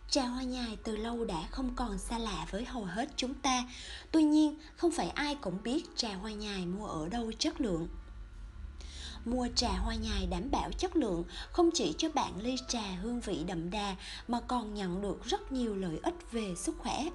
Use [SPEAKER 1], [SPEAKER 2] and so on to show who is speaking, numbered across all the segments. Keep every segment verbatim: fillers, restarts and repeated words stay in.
[SPEAKER 1] Trà hoa nhài từ lâu đã không còn xa lạ với hầu hết chúng ta. Tuy nhiên, không phải ai cũng biết trà hoa nhài mua ở đâu chất lượng. Mua trà hoa nhài đảm bảo chất lượng không chỉ cho bạn ly trà hương vị đậm đà mà còn nhận được rất nhiều lợi ích về sức khỏe.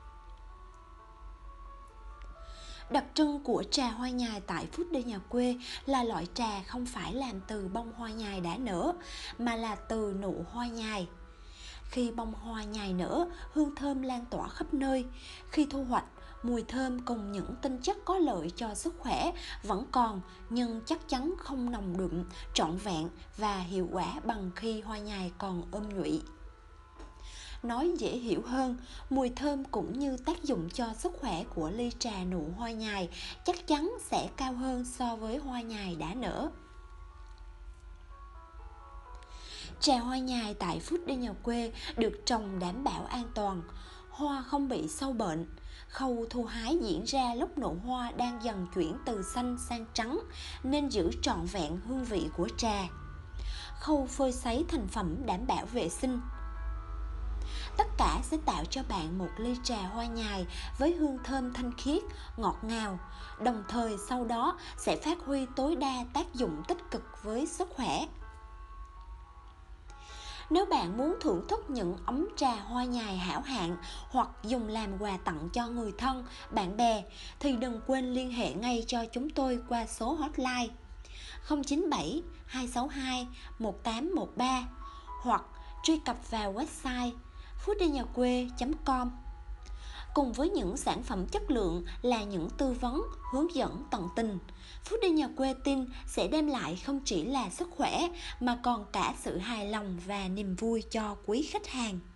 [SPEAKER 1] Đặc trưng của trà hoa nhài tại Foodie Nhà Quê là loại trà không phải làm từ bông hoa nhài đã nở, mà là từ nụ hoa nhài. Khi bông hoa nhài nở, hương thơm lan tỏa khắp nơi. Khi thu hoạch, mùi thơm cùng những tinh chất có lợi cho sức khỏe vẫn còn, nhưng chắc chắn không nồng đượm, trọn vẹn và hiệu quả bằng khi hoa nhài còn ươm nhụy. Nói dễ hiểu hơn, mùi thơm cũng như tác dụng cho sức khỏe của ly trà nụ hoa nhài chắc chắn sẽ cao hơn so với hoa nhài đã nở. Trà hoa nhài tại Foodie Nhà Quê được trồng đảm bảo an toàn, hoa không bị sâu bệnh. Khâu thu hái diễn ra lúc nụ hoa đang dần chuyển từ xanh sang trắng nên giữ trọn vẹn hương vị của trà. Khâu phơi sấy thành phẩm đảm bảo vệ sinh. Tất cả sẽ tạo cho bạn một ly trà hoa nhài với hương thơm thanh khiết, ngọt ngào, đồng thời sau đó sẽ phát huy tối đa tác dụng tích cực với sức khỏe. Nếu bạn muốn thưởng thức những ấm trà hoa nhài hảo hạng hoặc dùng làm quà tặng cho người thân, bạn bè thì đừng quên liên hệ ngay cho chúng tôi qua số hotline không chín bảy hai sáu hai một tám một ba hoặc truy cập vào website foodieNhàQuê chấm com. Cùng với những sản phẩm chất lượng là những tư vấn, hướng dẫn tận tình, Foodie Nhà Quê tin sẽ đem lại không chỉ là sức khỏe mà còn cả sự hài lòng và niềm vui cho quý khách hàng.